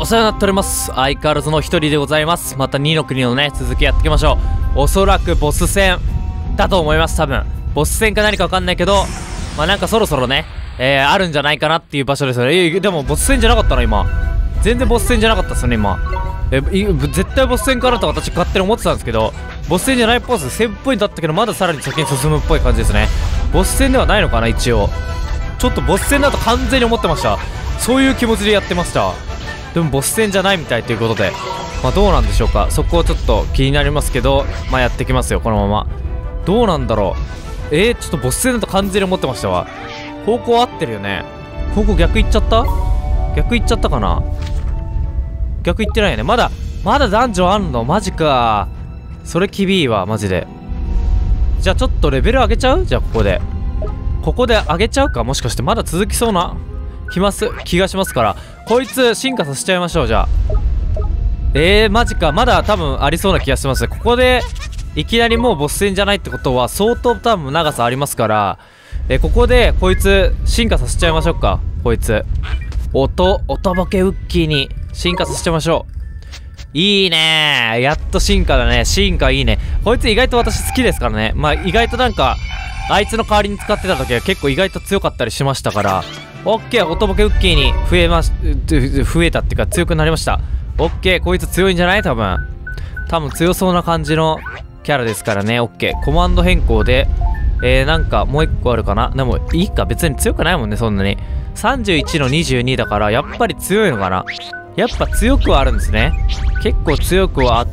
お世話になっております。相変わらずの一人でございます。また2の国のね、続きやっていきましょう。おそらくボス戦だと思います。多分ボス戦か何かわかんないけど、まあなんかそろそろね、あるんじゃないかなっていう場所ですよね。でもボス戦じゃなかったな今。全然ボス戦じゃなかったっすよね今。絶対ボス戦かなと私勝手に思ってたんですけど、ボス戦じゃないっぽいです。戦っぽいんだったけど、まださらに先に進むっぽい感じですね。ボス戦ではないのかな一応。ちょっとボス戦だと完全に思ってました。そういう気持ちでやってました。でもボス戦じゃないみたいということで、まあどうなんでしょうか。そこをちょっと気になりますけど、まあやってきますよこのまま。どうなんだろう。ちょっとボス戦だと完全に思ってましたわ。方向合ってるよね。方向逆行っちゃった？逆行っちゃったかな。逆行ってないよね。まだダンジョンあんの？マジか。それきびいわマジで。じゃあちょっとレベル上げちゃう？じゃあここで上げちゃうか。もしかしてまだ続きそうな気がしますから、こいつ進化させちゃいましょう。じゃあマジか。まだ多分ありそうな気がします。ここでいきなりもうボス戦じゃないってことは相当多分長さありますから、ここでこいつ進化させちゃいましょうか。こいつ音ボケウッキーに進化させちゃいましょう。いいねー、やっと進化だね。進化いいね。こいつ意外と私好きですからね。まあ意外となんかあいつの代わりに使ってた時は結構意外と強かったりしましたから、オッケー。音ボケウッキーに増えたっていうか強くなりました。オッケー。こいつ強いんじゃない？多分強そうな感じのキャラですからね。オッケー。コマンド変更でなんかもう一個あるかな。でもいいか、別に強くないもんねそんなに。31の22だからやっぱり強いのかな。やっぱ強くはあるんですね。結構強くはあって、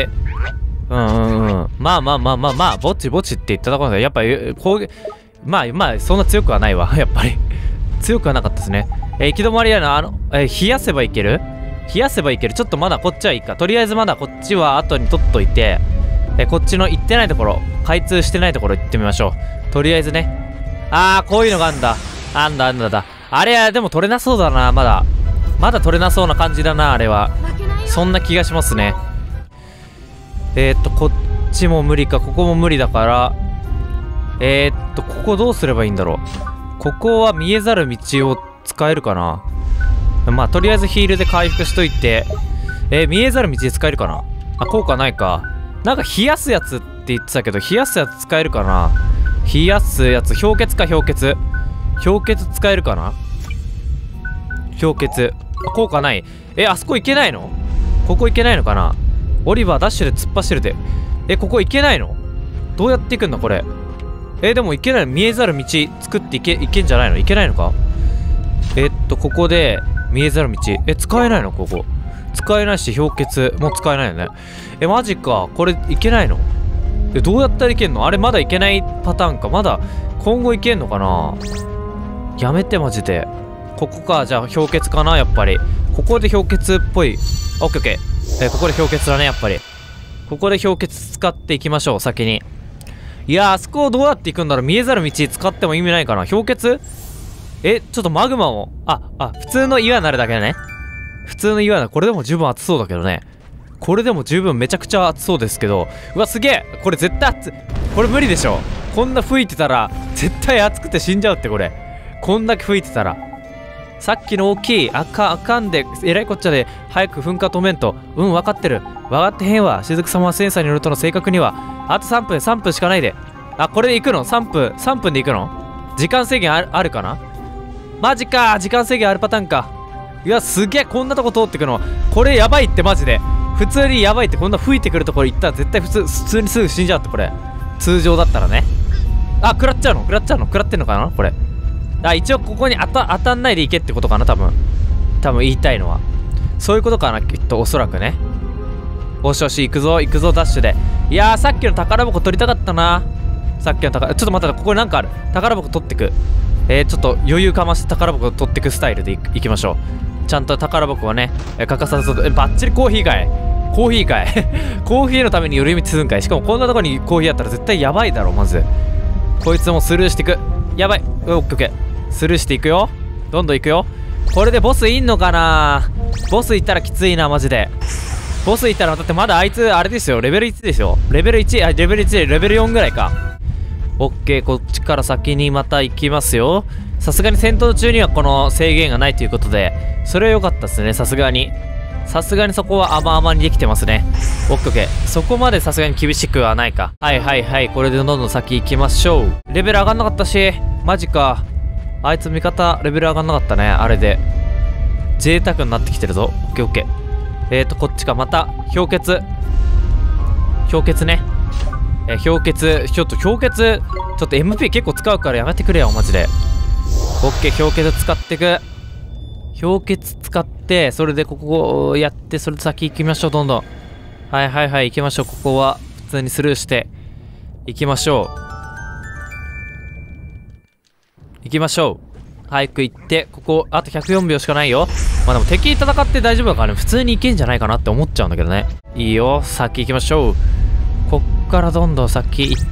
まあぼちぼちって言ったところでやっぱまあそんな強くはないわやっぱり強くはなかったですね。行き止まりやな。冷やせばいける。ちょっとまだこっちはいいか。とりあえずまだこっちは後に取っといて、こっちの行ってないところ、開通してないところ行ってみましょう。とりあえずね。こういうのがあんだ。あれはでも取れなそうだな。まだ取れなそうな感じだなあれは。そんな気がしますね。こっちも無理か。ここも無理だから、ここどうすればいいんだろう。ここは見えざる道を使えるかな。まあとりあえずヒールで回復しといて、見えざる道で使えるかな。効果ないか。なんか冷やすやつって言ってたけど、冷やすやつ使えるかな。冷やすやつ、氷結使えるかな。氷結効果ない。あそこ行けないの？ここ行けないのかな。オリバーダッシュで突っ走るで。ここ行けないの？どうやって行くんだこれ。でも行けないの。見えざる道作って行けんじゃないの？行けないのか。ここで見えざる道。使えないの？ここ使えないし、氷結も使えないよね。マジか。これいけないの？どうやったらいけんの？あれまだいけないパターンか。まだ今後いけんのかな。やめてマジで。ここか。じゃあ氷結かな。やっぱりここで氷結っぽい。オッケーオッケー。ここで氷結だね。やっぱりここで氷結使っていきましょう先に。いやあそこをどうやっていくんだろう。見えざる道使っても意味ないかな。氷結ちょっとマグマを普通の岩になるだけだね。普通の岩だ。これでも十分熱そうだけどね。これでも十分めちゃくちゃ熱そうですけど。うわすげえ。これ絶対熱い。これ無理でしょ。こんな吹いてたら絶対熱くて死んじゃうって。これこんだけ吹いてたら。さっきの大きいあかんでえらいこっちゃで早く噴火止めんと。分かってる。分かってへんわ。雫様はセンサーに乗るとの正確にはあと3分しかないで。これで行くの？ 3分で行くの？時間制限あるかな。マジか。時間制限あるパターンか。いやすげえ。こんなとこ通ってくのこれやばいってマジで。普通にやばいって。こんな吹いてくるところ行ったら絶対普通にすぐ死んじゃうって。これ通常だったらね。食らっちゃうの？食らってんのかなこれ。一応ここに当たんないでいけってことかな。多分言いたいのはそういうことかなきっと。おそらくね。よし行くぞダッシュで。いやーさっきの宝箱取りたかったな。ちょっと待って。ここになんかある。宝箱取ってく。ちょっと余裕かまして宝箱取ってくスタイルでいきましょう。ちゃんと宝箱はね欠かさず。バッチリコーヒーかいコーヒーのために寄り道するんかい。しかもこんなとこにコーヒーあったら絶対やばいだろ。まずこいつもスルーしていく。やばい。オッケーオッケー。スルーしていくよ。どんどんいくよ。これでボスいんのかな。ボスいったらきついなマジで。ボスいったらだってまだあいつあれですよ。レベル1ですよ。レベル1レベル4ぐらいか。オッケー。こっちから先にまた行きますよ。さすがに戦闘中にはこの制限がないということで、それは良かったですね。さすがにさすがにそこは甘々にできてますね。オッケーオッケー。そこまでさすがに厳しくはないか。はいはいはい。これでどんどん先行きましょう。レベル上がんなかったし、マジか。あいつ味方レベル上がんなかったね、あれで。贅沢になってきてるぞ。オッケーオッケー。こっちか。また氷結。氷結ね。氷結、ちょっと氷結、ちょっと MP 結構使うからやめてくれよ、マジで。オッケー、氷結使ってく。氷結使って、それでここをやって、それで先行きましょう、どんどん。はいはいはい、行きましょう。ここは普通にスルーして、行きましょう。行きましょう。早く行って、ここ、あと104秒しかないよ。まあでも敵戦って大丈夫だからね、普通に行けんじゃないかなって思っちゃうんだけどね。いいよ、先行きましょう。こっからどんどん先行って、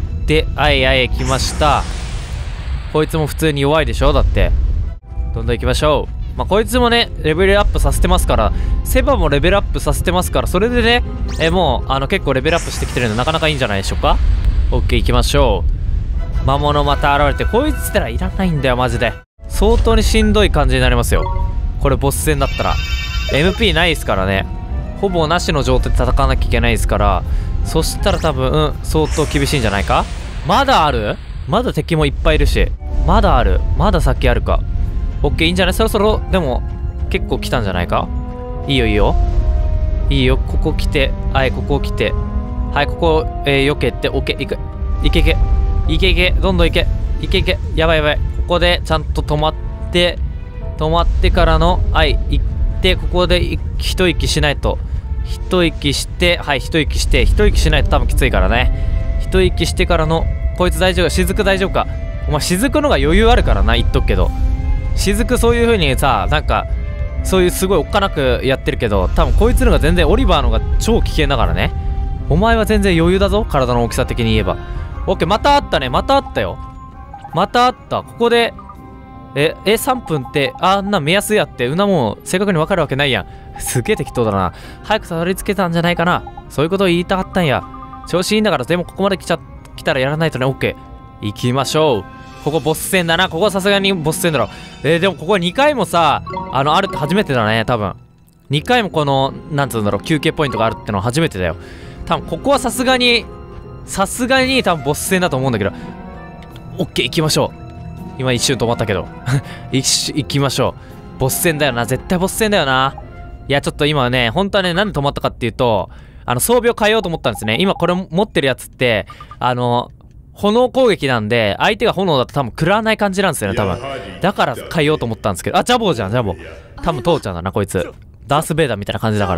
はいはい、来ました。こいつも普通に弱いでしょだって。どんどん行きましょう。まあ、こいつもね、レベルアップさせてますから、セバもレベルアップさせてますから、それでね、もう、結構レベルアップしてきてるので、なかなかいいんじゃないでしょうか。オッケー、行きましょう。魔物また現れて、こいつってらいらないんだよ、マジで。相当にしんどい感じになりますよ。これ、ボス戦だったら。MP ないですからね。ほぼなしの状態で戦わなきゃいけないですから、そしたら多分、相当厳しいんじゃないか。まだある？まだ敵もいっぱいいるし。まだある。まだ先あるか。オッケー、いいんじゃない？そろそろ、でも、結構来たんじゃないか？いいよいいよ。いいよ、ここ来て、はい、ここ来て。はい、ここ、避けて、オッケー、行く。いけいけ。いけいけ、どんどんいけ。いけいけ。やばいやばい。ここで、ちゃんと止まってからの、はい、行って、ここで一息しないと。一息して、はい、一息して、一息しないと多分きついからね。一息してからの、こいつ大丈夫？雫大丈夫か？お前、雫のが余裕あるからな、言っとくけど。雫そういう風にさ、なんか、そういうすごいおっかなくやってるけど、多分こいつのが全然オリバーのが超危険だからね。お前は全然余裕だぞ、体の大きさ的に言えば。オッケー、またあったね、またあったよ。またあった。ここで、3分って、あんな目安やって、もう正確に分かるわけないやん。すげえ適当だな。早くたどり着けたんじゃないかな。そういうことを言いたかったんや。調子いいんだから、でもここまで来たらやらないとね、オッケー。行きましょう。ここボス戦だな。ここはさすがにボス戦だろ。でもここ2回もさ、あるって初めてだね、多分。2回もこの、なんつうんだろう、休憩ポイントがあるってのは初めてだよ。多分ここはさすがに多分ボス戦だと思うんだけど。オッケー、行きましょう。今一瞬止まったけど。行きましょう。ボス戦だよな。絶対ボス戦だよな。いや、ちょっと今ね、本当はね、なんで止まったかっていうと、装備を変えようと思ったんですね。今これ持ってるやつって、炎攻撃なんで、相手が炎だと多分食らわない感じなんですよね、多分。だから変えようと思ったんですけど。あ、ジャボーじゃん、ジャボー。多分父ちゃんだな、こいつ。ダース・ベイダーみたいな感じだから。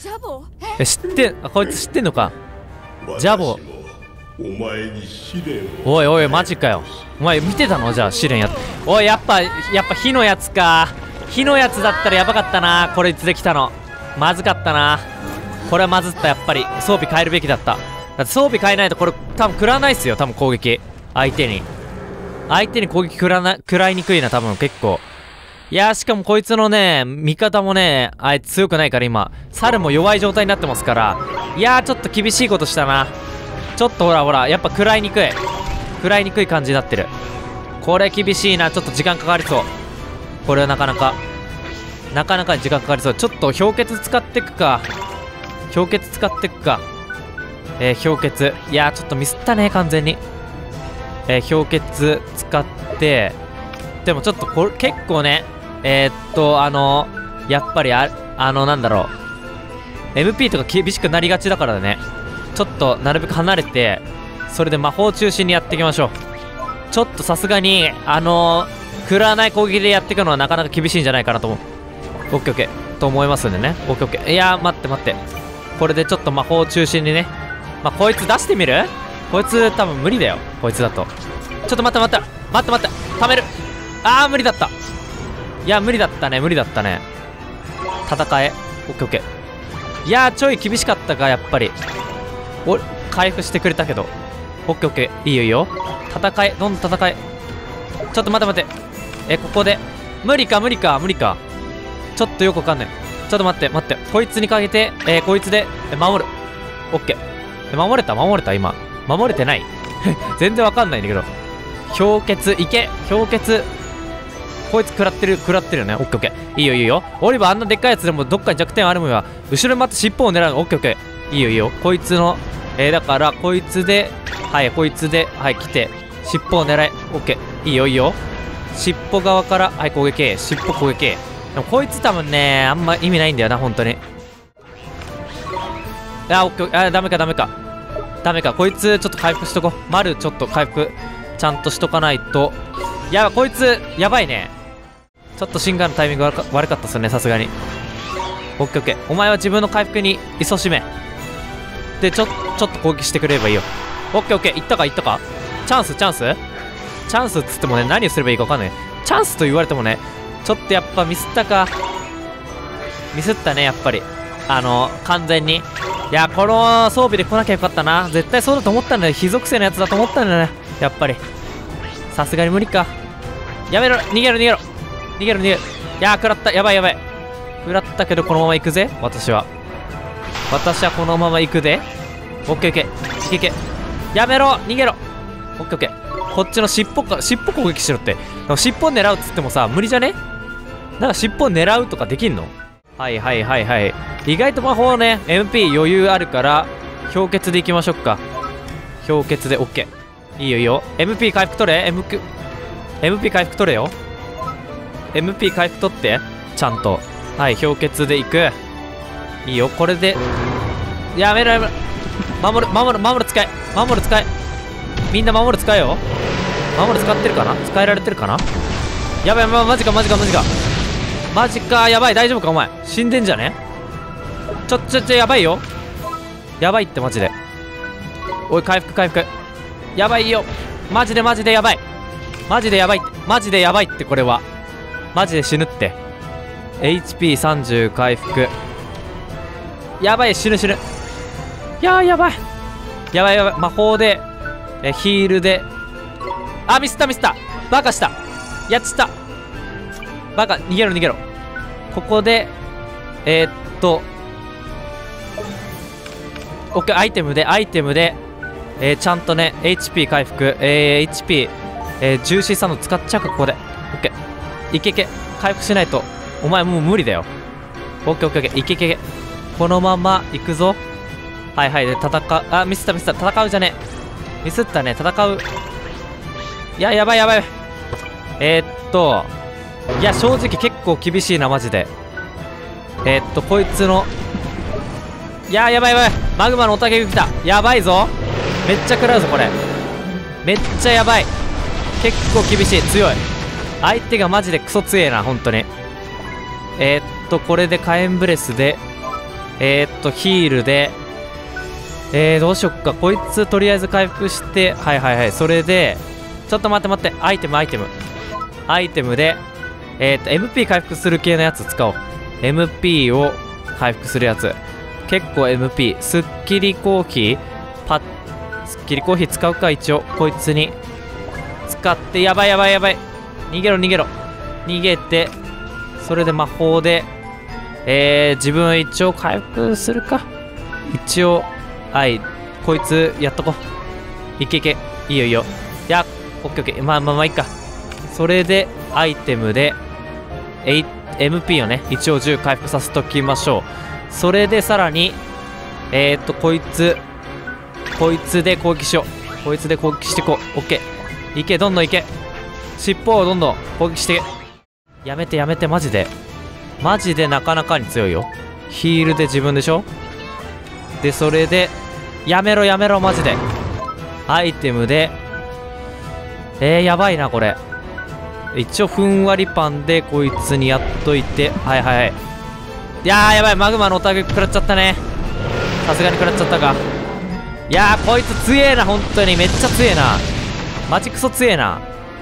こいつ知ってんのか。ジャボー。おいおい、マジかよ。お前見てたの？じゃあ試練やって。おい、やっぱ火のやつか。火のやつだったらやばかったな。これいつできたの。まずかったな。これはまずった、やっぱり。装備変えるべきだった。だって装備変えないとこれ多分食らわないっすよ、多分攻撃。相手に攻撃食らいにくいな、多分結構。いやー、しかもこいつのね、味方もね、あいつ強くないから今。猿も弱い状態になってますから。いやー、ちょっと厳しいことしたな。ちょっとほら、やっぱ食らいにくい感じになってる。これ厳しいな、ちょっと時間かかりそう。これはなかなかに時間かかりそう。ちょっと氷結使ってくか。氷結。いやー、ちょっとミスったね、完全に。氷結使って、でもちょっと結構ね、やっぱりなんだろう。MP とか厳しくなりがちだからね。ちょっとなるべく離れて、それで魔法中心にやっていきましょう。ちょっとさすがに、食らわない攻撃でやっていくのはなかなか厳しいんじゃないかなと思う。オッケーオッケー。と思いますんでね。オッケーオッケー。いやー、待って。これでちょっと魔法中心にね。まあ、こいつ出してみる？こいつ多分無理だよ。こいつだと。ちょっと待って。溜める。あー、無理だった。いや、無理だったね。戦え。オッケーオッケー。いやー、ちょい厳しかったか、やっぱり。回復してくれたけど。オッケーオッケー。いいよ。戦え。どんどん戦え。ちょっと待って。ここで。無理か。ちょっとよくわかんない。ちょっと待って。こいつにかけて、こいつで、守る。オッケー。守れた今。守れてない全然わかんないんだけど。氷結、いけ。氷結。 こいつ食らってるよね。オッケーオッケー。いいよいいよ。オリバーあんなでっかいやつでもどっかに弱点あるもんは後ろにまた尻尾を狙うの。オッケーオッケー。いいよいいよ。こいつのだからこいつでこいつで来て尻尾を狙い。オッケー。いいよいいよ。尻尾側から攻撃。尻尾攻撃。でもこいつ多分ねあんま意味ないんだよな本当に。オッケー。ダメか。こいつちょっと回復しとこう。丸ちょっと回復ちゃんとしとかないと。こいつやばいね。ちょっとシンガーのタイミング悪かったっすよね、さすがに。オッケーオッケー。お前は自分の回復に勤しめ。でちょっと攻撃してくれればいいよ。オッケーオッケー。いったかチャンスっつってもね何をすればいいか分かんない。チャンスと言われてもねちょっとやっぱミスったねやっぱり。完全に。この装備で来なきゃよかったな。絶対そうだと思ったんだよ。非属性のやつだと思ったんだよねやっぱり。さすがに無理か。やめろ。逃げる。食らった。やばい。食らったけどこのまま行くぜ。私はこのまま行くで。オッケーオッケー。いけ。やめろ。逃げろ。オッケーオッケー。こっちの尻尾攻撃しろって。尻尾狙うっつってもさ無理じゃね。なんか尻尾狙うとかできんの。はい。意外と魔法ね MP 余裕あるから氷結でいきましょうか。氷結で OK。 いいよ。 MP 回復取れ。MP 回復取れよ。 MP 回復取ってちゃんと。氷結でいく。いいよ。これでやめろ。守る使え。みんな守る使えよ。守る使ってるかな。使えられてるかな。やばい。マジか。やばい。大丈夫かお前。死んでんじゃね。ちょやばいよ。やばいってマジで。おい回復。やばいよ。マジでやばい。マジでやばいってこれは。マジで死ぬって。HP30 回復。やばい。死ぬ。やばい。魔法でヒールで。ミスったバカした。やっちったバカ。逃げろ。ここでオッケー。アイテムでちゃんとね HP 回復。HP ジューシーサンド使っちゃうか。ここでオッケー。いけ回復しないとお前もう無理だよ。オッケー。いけ。このまま行くぞ。で戦う。ミスった戦うじゃねえ。ミスったね。戦う。やばい。正直結構厳しいなマジで。こいつのやばい。マグマのおたけが来た。やばいぞ。めっちゃ食らうぞこれ。めっちゃやばい。結構厳しい。強い。相手がマジでクソ強えな本当に。これで火炎ブレスでヒールでどうしよっか。こいつとりあえず回復して。それでちょっと待って。アイテムでMP 回復する系のやつ使おう。MP を回復するやつ結構 MP スッキリコーヒー使うか。一応こいつに使って。やばい。逃げて。それで魔法で自分一応回復するか。一応こいつやっとこう。いけ。いいよ。オッケー。まあいいか。それでアイテムでMP をね一応10回復させときましょう。それでさらにこいつで攻撃しよう。こいつで攻撃していこう。オッケー。いけ。どんどんいけ。尻尾をどんどん攻撃して。やめてマジでなかなかに強いよ。ヒールで自分でしょ。でそれでやめろマジで。アイテムでやばいなこれ。一応ふんわりパンでこいつにやっといて。やばい。マグマのおたけ食らっちゃったね。さすがに食らっちゃったか。こいつ強えな本当に。めっちゃ強えな。マジクソ強えわ。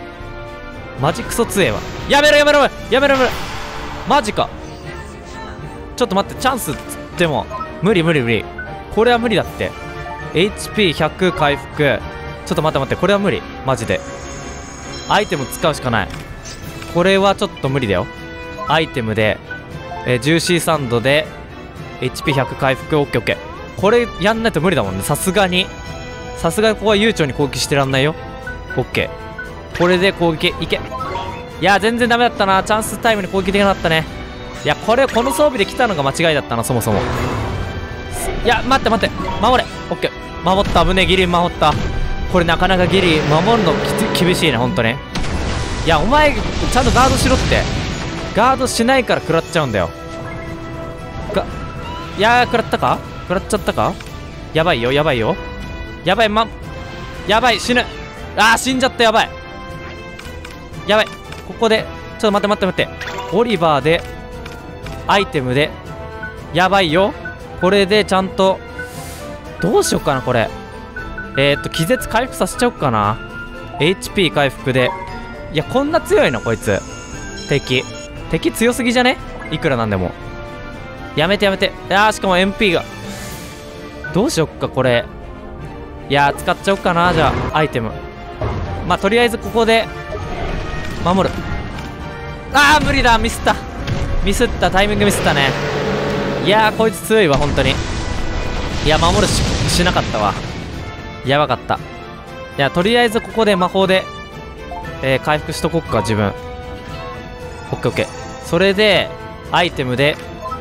やめろマジか。ちょっと待って。チャンスっつっても無理。これは無理だって。 HP100 回復。ちょっと待って。これは無理マジで。アイテム使うしかない。これはちょっと無理だよ。アイテムでジューシーサンドで HP100 回復。オッケー。これやんないと無理だもんね。さすがにここは悠長に攻撃してらんないよ。オッケー。これで攻撃いけ。 いや全然ダメだったな。チャンスタイムに攻撃できなかったね。いやこの装備で来たのが間違いだったな、そもそも。いや待って待って、守れ。オッケー、守った。危ねえ、ギリ守った。これなかなかギリ守るの厳しいね、ほんとね。いやお前ちゃんとガードしろって。ガードしないから食らっちゃうんだよ。いやー食らったか、食らっちゃったか。やばいよやばいよやばい、やばい、死ぬ。あー死んじゃった。やばいやばい。ここでちょっと待ってオリバーでアイテムでやばいよ。これでちゃんとどうしよっかなこれ。気絶回復させちゃおっかな。 HP 回復で。いやこんな強いのこいつ。敵強すぎじゃね、いくらなんでも。やめて。しかも MP がどうしよっかこれ。いや使っちゃおっかな。じゃあアイテム、まあとりあえずここで守る。あー無理だ、ミスったタイミングミスったね。いやこいつ強いわ本当に。いや守る しなかったわ。やばかった。いやとりあえずここで魔法で、回復しとこっか自分。オッケー。それでアイテムで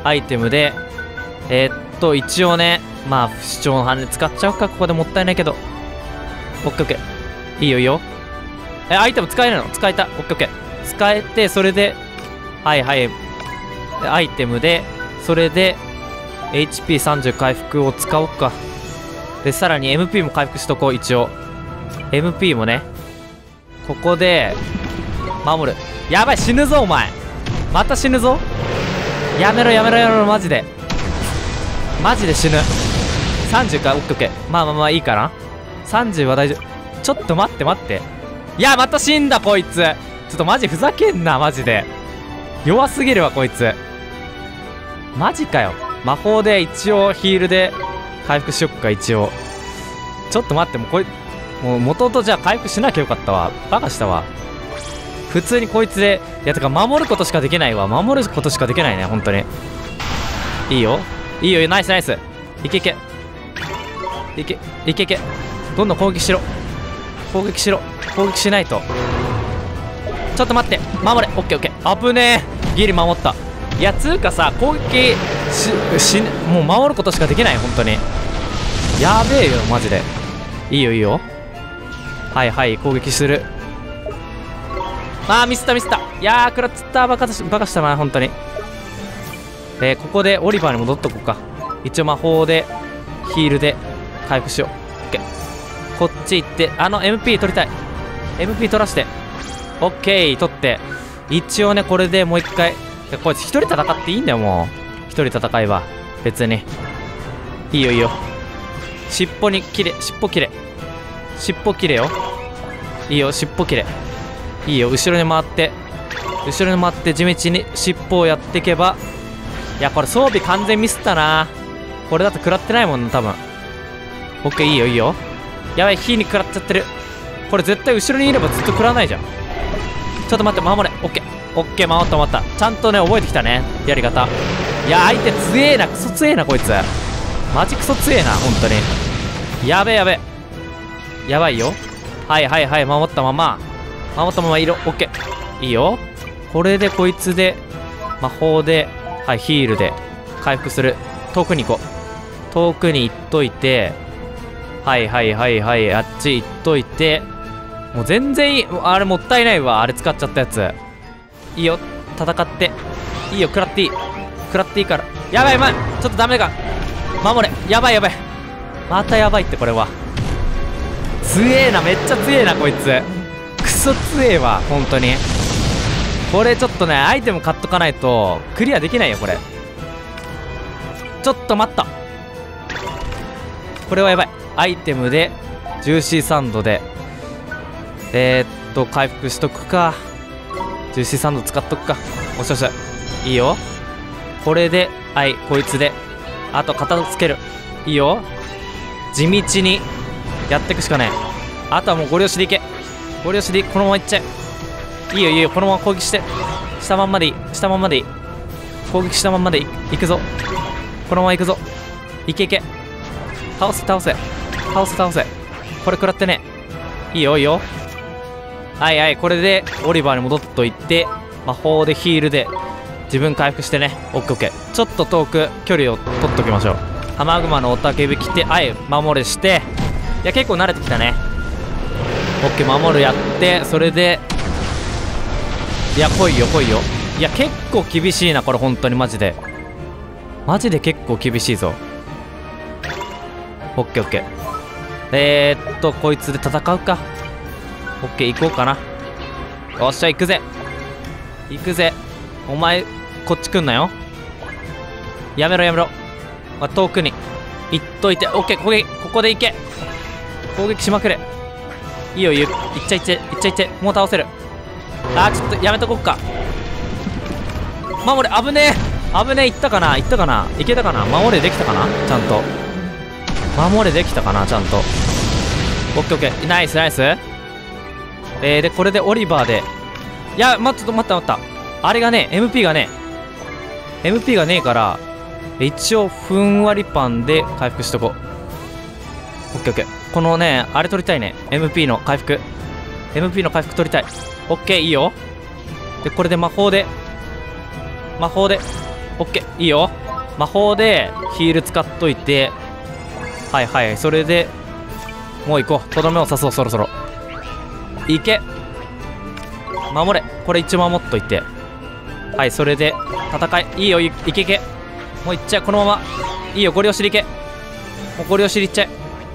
一応ね、まあ不死鳥の羽使っちゃおうか。ここでもったいないけど。オッケー。いいよ。アイテム使えるの？使えた。オッケー。使えて、それではいアイテムでそれで HP30 回復を使おうか。でさらに MP も回復しとこう。一応 MP もね、ここで守る。やばい、死ぬぞお前。また死ぬぞ。やめろマジで死ぬ。30か。オッケー。まあいいかな。30は大丈夫。ちょっと待って。いやまた死んだこいつ。ちょっとマジふざけんなマジで。弱すぎるわこいつ。マジかよ。魔法で一応ヒールで回復しよっか。一応ちょっと待って、もう元々じゃあ回復しなきゃよかったわ。バカしたわ。普通にこいつで、いやてか守ることしかできないわ。守ることしかできないね本当に。いいよナイス。いけ。どんどん攻撃しろ。攻撃しないと。ちょっと待って、守れ。オッケー。危ねえ、ギリ守った。いやつうかさ、攻撃もう守ることしかできない。本当にやべえよマジで。いいよ。はい攻撃する。ミスった。いやー食らっちゃった。バカしたな本当に。ここでオリバーに戻っとこうか。一応魔法でヒールで回復しよう。オッケー。こっち行って、MP 取りたい。MP 取らして。オッケー取って、一応ねこれでもう一回。こいつ一人戦っていいんだよ。もう一人戦いは別にいいよ。尻尾切れよ。いいよ、尻尾切れ。いいよ、後ろに回って地道に尻尾をやっていけば。いやこれ装備完全ミスったな。これだと食らってないもんな多分。オッケー。いいよ。やばい、火に食らっちゃってる。これ絶対後ろにいればずっと食らわないじゃん。ちょっと待って、守れ。オッケー、守った。ちゃんとね覚えてきたねやり方。いや相手強えな、クソ強えなこいつ。マジクソ強えな本当に。やべえやばいよ。はい守ったままいろ。オッケー。いいよ。これでこいつで魔法でヒールで回復する。遠くに行こう。遠くに行っといて、あっち行っといて。もう全然いい。あれもったいないわ、あれ使っちゃったやつ。いいよ、戦っていいよ。食らっていいから。やばいちょっとダメか。守れ。やばいまたやばいって。これは強えな、めっちゃ強えなこいつ。クソ強えわ本当に。これちょっとねアイテム買っとかないとクリアできないよこれ。ちょっと待った、これはやばい。アイテムでジューシーサンドで回復しとくか。ジューシーサンド使っとくか。おしゃいいよ。これでこいつであと片付ける。いいよ。地道にやっていくしかない。あとはもうゴリ押しでいけ。このままいっちゃえ。いいよこのまま攻撃して。下まんまでいい。攻撃したまんまでいくぞ。このままいくぞ。いけ。倒せ。これ食らってね。いいよ。 はいはい、これでオリバーに戻っといて、魔法でヒールで自分回復してね。オッケーオッケー。ちょっと遠く距離を取っときましょう。ハマグマの雄たけび来て、はい、守れして、いや結構慣れてきたね。オッケー、守るやって、それで、いや来いよ来いよ。いや結構厳しいなこれ、本当にマジで結構厳しいぞ。オッケーオッケー。こいつで戦うか。オッケー、行こうかな。よっしゃ、行くぜ行くぜ。お前こっち来んなよ。やめろやめろ。遠くに行っといて。オッケー、ここで行け。攻撃しまくれ。いいよいいよ、行っちゃいって行っちゃいって。もう倒せる。ちょっとやめとこっか。守れ。危ねえ危ねえ。行ったかな行ったかな、行けたかな。守れできたかな、ちゃんと守れできたかな、ちゃんと。オッケーオッケー、ナイスナイス。でこれでオリバーで、いや待ったあれがね MP がねえから、一応ふんわりパンで回復しとこう。オッケーオッケー。このねあれ取りたいね。 MP の回復取りたい。オッケー、いいよ。でこれで魔法でオッケー、いいよ。魔法でヒール使っといて、はいはい、それでもう行こう。とどめを刺そう。そろそろ行け。守れ。これ一応守っといて、はい、それで戦い。いいよ、いけいけ。もういっちゃう、このまま。いいよ、ゴリ押しでいけ。もうゴリ押しでいっちゃえ。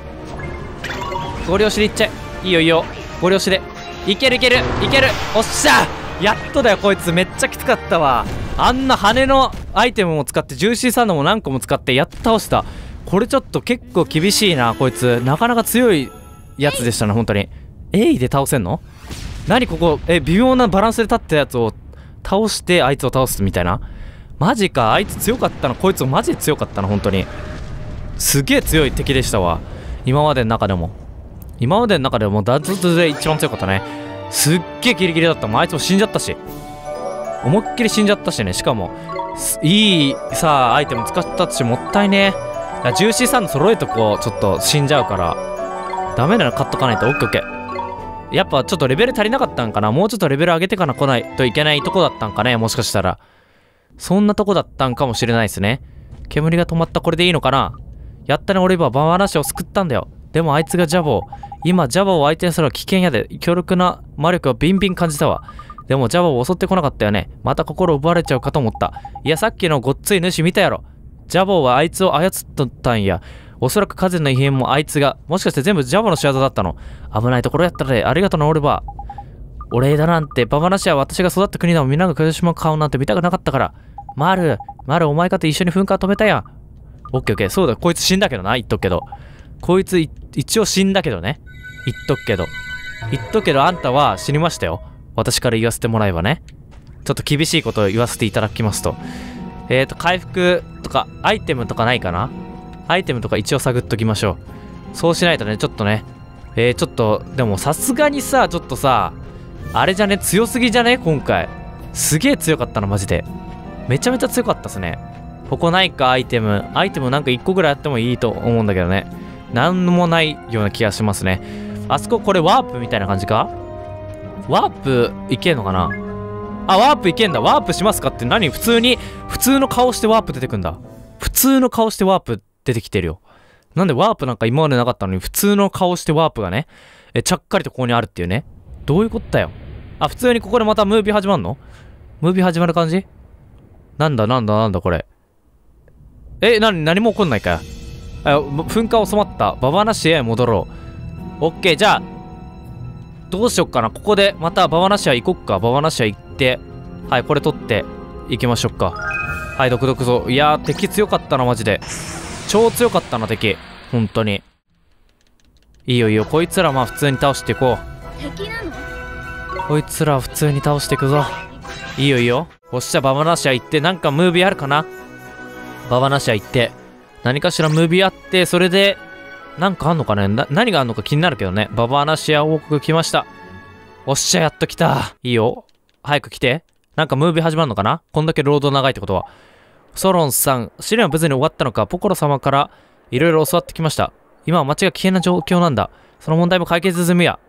いいよいいよ、ゴリ押しでいける。おっしゃ、やっとだよ。こいつめっちゃきつかったわ。あんな羽のアイテムも使って、ジューシーサンドも何個も使ってやっと倒した。これちょっと結構厳しいな。こいつなかなか強いやつでしたね、本当に。エイで倒せんの？何ここ、微妙なバランスで立ったやつを倒してあいつを倒すみたいな。マジか、あいつ強かったな。こいつマジで強かったな、本当に。すげえ強い敵でしたわ。今までの中でもダントツで一番強かったね。すっげえギリギリだったもん。あいつも死んじゃったし、思いっきり死んじゃったしね。しかもいいさアイテム使ったし、もったいねえ。ジューシーサンド揃えとこう。ちょっと死んじゃうからダメなら買っとかないと。オッケーオッケー。やっぱちょっとレベル足りなかったんかな。もうちょっとレベル上げてから来ないといけないとこだったんかね。もしかしたらそんなとこだったんかもしれないですね。煙が止まった。これでいいのかな。やったね、俺はババナシを救ったんだよ。でもあいつがジャボ今ジャボを相手にするのは危険やで。強力な魔力をビンビン感じたわ。でもジャボを襲ってこなかったよね。また心を奪われちゃうかと思った。いや、さっきのごっつい主見たやろ。ジャボはあいつを操っとったんや。おそらく風の異変もあいつが、もしかして全部ジャボの仕業だったの。危ないところやったらありがとうな、オリバー。お礼だなんて。ババナシは私が育った国だもん。みんなが苦しむ顔なんて見たくなかったから。マルお前かって一緒に噴火止めたやん。オッケーオッケー。そうだ、こいつ死んだけどな、言っとくけど。こいつ一応死んだけどね。言っとくけど、あんたは死にましたよ。私から言わせてもらえばね。ちょっと厳しいことを言わせていただきますと。回復とか、アイテムとかないかな。アイテムとか一応探っときましょう。そうしないとね、ちょっとね。ちょっと、でもさすがにさ、ちょっとさ、あれじゃね、強すぎじゃね今回。すげえ強かったな、マジで。めちゃめちゃ強かったっすね。ここないか、アイテムなんか1個ぐらいあってもいいと思うんだけどね。なんもないような気がしますね。あそこ、これワープみたいな感じか。ワープいけんのかな。あ、ワープいけんだ。ワープしますかって何。普通の顔してワープ出てくんだ。普通の顔してワープ出てきてるよ。なんでワープなんか今までなかったのに、普通の顔してワープがね、ちゃっかりとここにあるっていうね。どういうことだよ。あ、普通にここでまたムービー始まるの。ムービー始まる感じ。なんだこれ。何も起こんないかよ。噴火収まった。ババナシへ戻ろう。オッケー、じゃあどうしよっかな。ここでまたババナシア行こっか。ババナシア行って、はい、これ取って行きましょうか。はい、毒ぞ。いやー、敵強かったな、マジで。超強かったな、敵。本当に。いいよ。こいつらまあ普通に倒していこう。敵なの？こいつら普通に倒していくぞ。いいよ。よっしゃ、ババナシア行って、なんかムービーあるかな。ババナシア行って、何かしらムービーあって、それで、なんかあんのかね。何があんのか気になるけどね。ババナシア王国来ました。おっしゃ、やっと来た。いいよ。早く来て。なんかムービー始まるのかな。こんだけロード長いってことは。ソロンさん、試練は無事に終わったのか。ポコロ様からいろいろ教わってきました。今は街が危険な状況なんだ。その問題も解決済みや。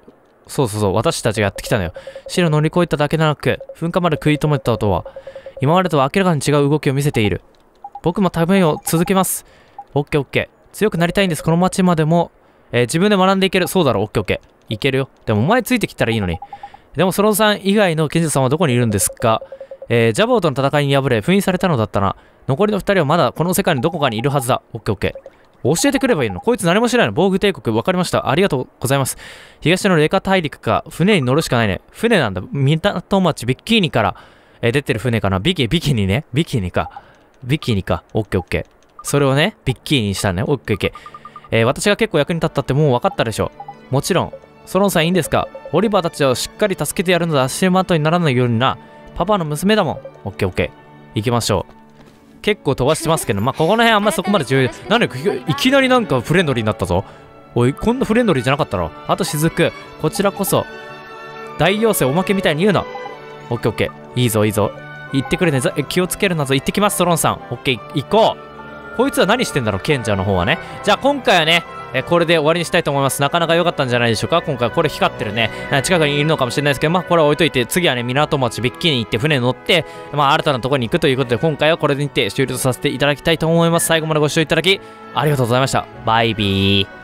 そうそうそう、私たちがやってきたのよ。死を乗り越えただけでなく、噴火まで食い止めたとは、今までとは明らかに違う動きを見せている。僕も旅を続けます。オッケーオッケー。強くなりたいんです。この街までも、自分で学んでいける。そうだろ、オッケーオッケー。いけるよ。でもお前ついてきたらいいのに。でも、ソロさん以外の賢者さんはどこにいるんですか？ジャボーとの戦いに敗れ、封印されたのだったな。残りの2人はまだこの世界のどこかにいるはずだ。オッケーオッケー。教えてくればいいの？こいつ何も知らないの？防具帝国、わかりました。ありがとうございます。東のレカ大陸か。船に乗るしかないね。船なんだ。港町ビッキーニから、出てる船かな。ビキニね。ビキニか。オッケーオッケー。それをね、ビッキーニにしたね。オッケーオッケー。私が結構役に立ったってもう分かったでしょ。もちろん。ソロンさんいいんですか？オリバーたちをしっかり助けてやるのだ。足元にならないようにな。パパの娘だもん。オッケーオッケー。行きましょう。結構飛ばしてますけど、まあ、ここの辺あんまそこまで重要。なんで、いきなりなんかフレンドリーになったぞ。おい、こんなフレンドリーじゃなかったろ。あと雫、こちらこそ、大妖精おまけみたいに言うな。オッケーオッケー。いいぞいいぞ。行ってくれね。気をつけるなぞ。行ってきます、ソロンさん。オッケー、行こう。こいつは何してんだろう、賢者の方はね。じゃあ今回はね、これで終わりにしたいと思います。なかなか良かったんじゃないでしょうか。今回これ光ってるね。近くにいるのかもしれないですけど、まあこれは置いといて、次はね、港町ビッキーに行って船に乗って、まあ新たなところに行くということで、今回はこれにて終了させていただきたいと思います。最後までご視聴いただき、ありがとうございました。バイビー。